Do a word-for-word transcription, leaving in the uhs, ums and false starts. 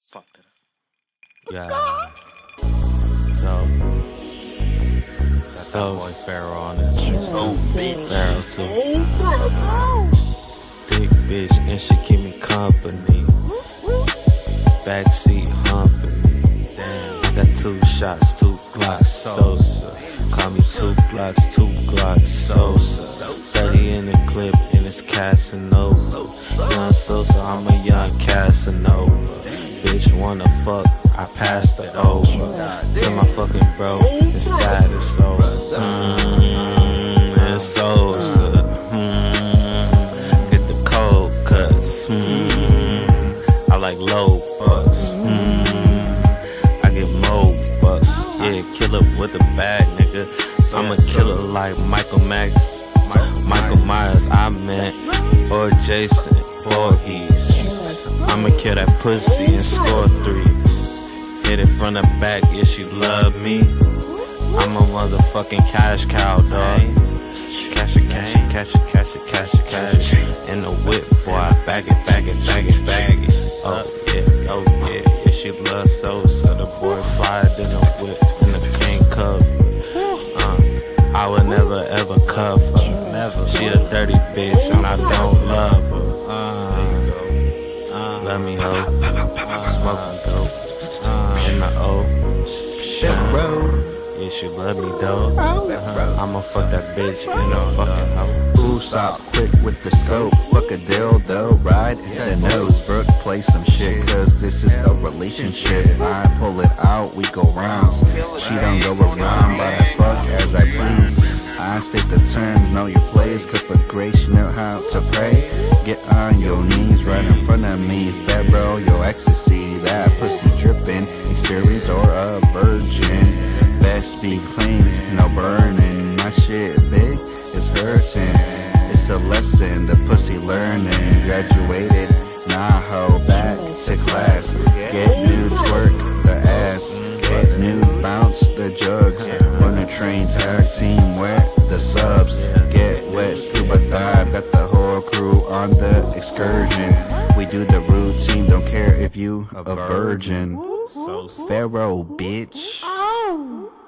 Fucked it up. Yeah. So, so boy Pharaoh on it. Pharaoh too. Big bitch and she keep me company. Backseat humping me. Damn, I got two shots, two Glocks, Sosa. Call me two Glocks, two Glocks, Sosa. thirty in the clip and it's Casanova. Young Sosa, I'm a young Casanova. Bitch wanna fuck, I passed it over to my fucking bro, his status over. Mmm, it's Sosa. Mmm, get the cold cuts. Mmm, I like low bucks. Mmm, I get more bucks. Yeah, killer with the bag, nigga. I'm a killer like Michael Max, Michael Myers, I meant, or Jason Voorhees. I'ma kill that pussy and score three. Hit it from the back, yeah, she love me. I'm a motherfucking cash cow, dog. Cash it, cash it, cash it, cash it, cash it, cash it. In the whip, boy, I bag it, bag it, bag it, bag it. Oh yeah, oh yeah, yeah, she love Sosa. The boy fly in the whip, in the king cup. Uh, I would never ever cuff her. Never. She a dirty bitch and I don't love her. Uh, Let me ho, smoking dope in the O. Yeah, she love me though. I'ma fuck that bitch in the fucking hoe. Ooh, stop quick with the scope. Fuck a dildo, ride in the nose. Brooke, play some shit, cause this is a relationship. I pull it out, we go rounds. She don't go around, but I fuck as I please. I state the terms, know your place, cause for grace you know how to pray. Get on your knees right in front of me, Pharaoh, your ecstasy, that pussy dripping, experience or a virgin. Best be clean, no burning, my shit big, it's hurting. It's a lesson, the pussy learning, graduated, nah ho, back to class. Get new twerk, the ass, get new bounce, the jugs. Run a train, tag team, wet the subs, get wet, scuba dive, got the whole crew on the excursion. We do the routine, don't care if you a virgin. Pharaoh, bitch.